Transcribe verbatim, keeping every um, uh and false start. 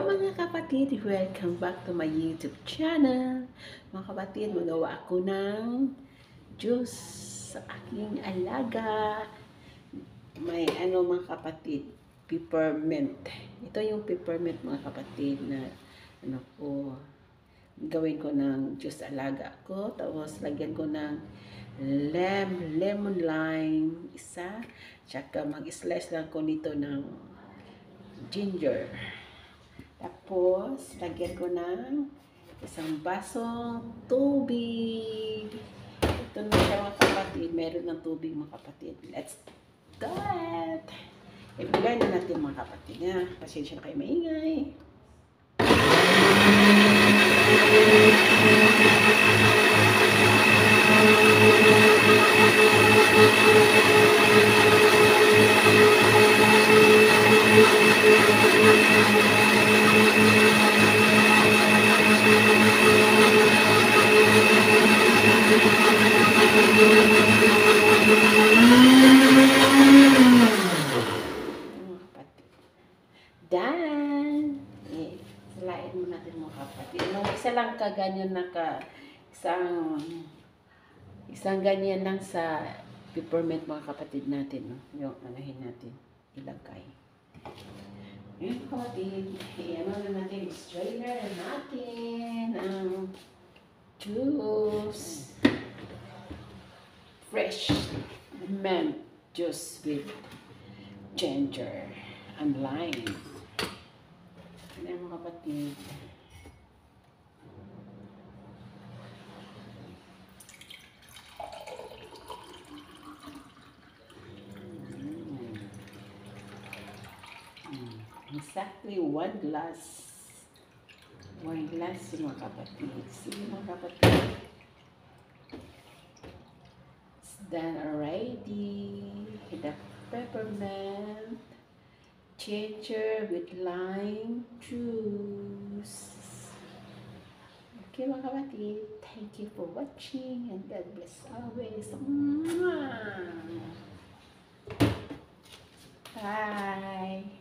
mga kapatid, welcome back to my YouTube channel. Mga kapatid, magawa ako ng juice sa aking alaga. May ano mga kapatid, peppermint. Ito yung peppermint mga kapatid na ano ko, gawin ko ng juice alaga ko. Tapos lagyan ko ng lem, lemon lime, isa. Tsaka mag-slice lang ko nito ng ginger. Tapos, lagyan ko ng isang basong tubig. Ito na siya mga kapatid. Meron ng tubig mga kapatid. Let's do it! Ibigay na natin mga kapatid. Ha? Pasensya na kayo maingay. Dan, eh, salain mo natin mga kapatid. No, isa lang ka ganyan na ka, isang, isang ganyan lang sa peppermint mga kapatid natin. No? Yung anahin natin, ilagay. Yung kapatid, eh, ano na natin, strainer na natin ang juice. Fresh mint juice with ginger and lime. Ano yung mga kapatid? Mm. Exactly one glass. One glass yung mga kapatid. Sige mga kapatid. It's done already. The peppermint ginger with lime juice. Okay mga kapatid, thank you for watching and God bless always. Bye!